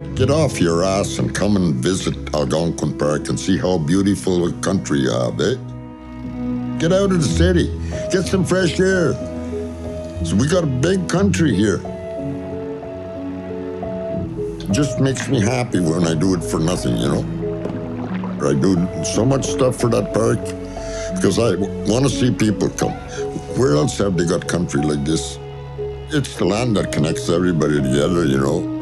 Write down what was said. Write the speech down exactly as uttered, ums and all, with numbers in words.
Get off your ass and come and visit Algonquin Park and see how beautiful a country you have, eh? Get out of the city. Get some fresh air. So we got a big country here. It just makes me happy when I do it for nothing, you know? I do so much stuff for that park because I want to see people come. Where else have they got country like this? It's the land that connects everybody together, you know?